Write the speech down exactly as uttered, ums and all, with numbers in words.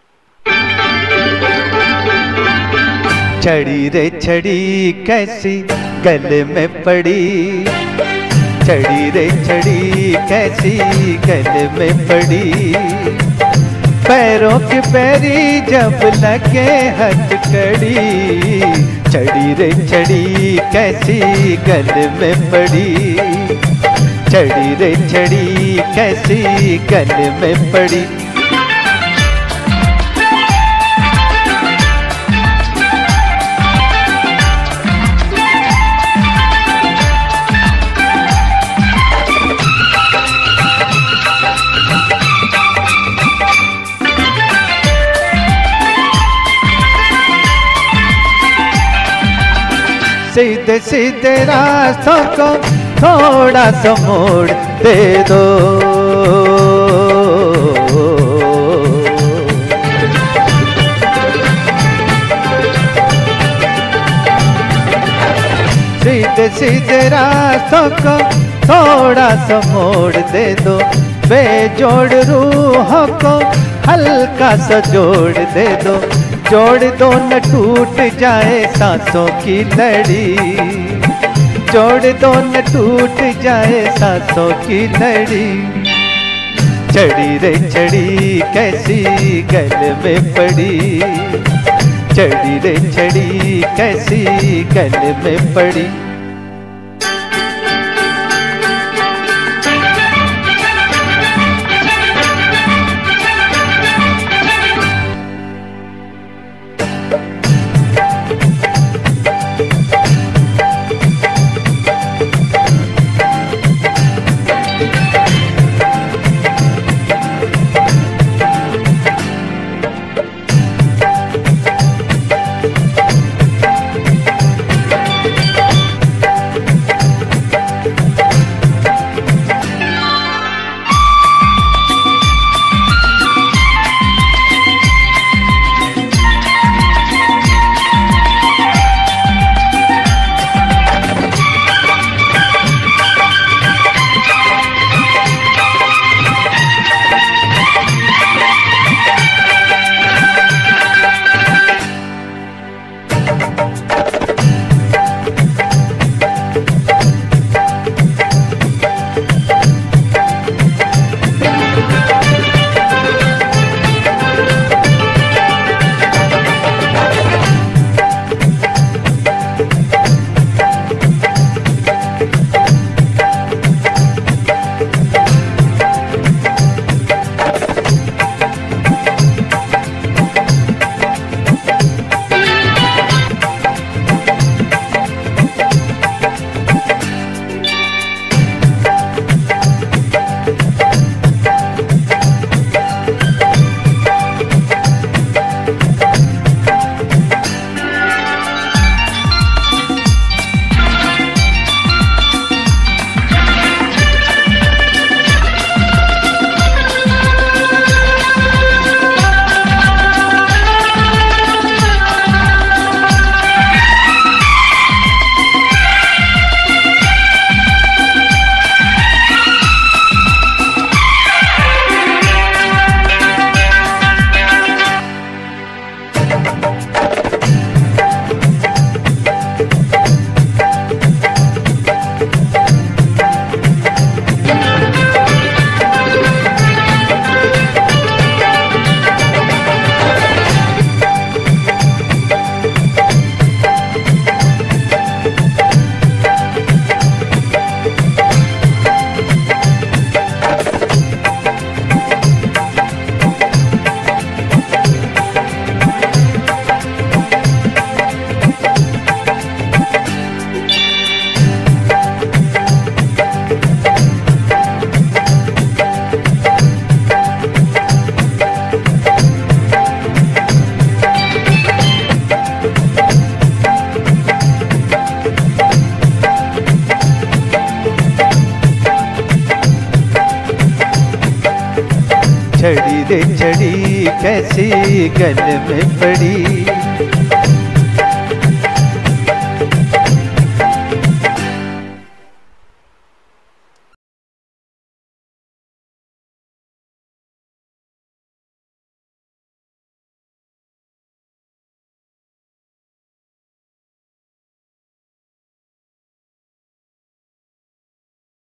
छड़ी रे छड़ी कैसी गले में पड़ी, छड़ी रे छड़ी कैसी गले में पड़ी, पैरों के पैरी जब लगे हथकड़ी, छड़ी रे छड़ी कैसी गले में पड़ी, छड़ी रे छड़ी कैसी गले में पड़ी। सीधे सीधे रास्तों को थोड़ा सा मोड़ दे दो, सीधे सीधे रास्तों को थोड़ा सा मोड़ दे दो, बेजोड़ रूहों को हल्का सा जोड़ दे दो, जोड़ दो न टूट जाए सांसों की लड़ी, जोड़ दो न टूट जाए सांसों की लड़ी, छड़ी रे छड़ी कैसी गले में पड़ी, छड़ी रे छड़ी कैसी गले में पड़ी। छड़ी रे छड़ी कैसी गले में पड़ी,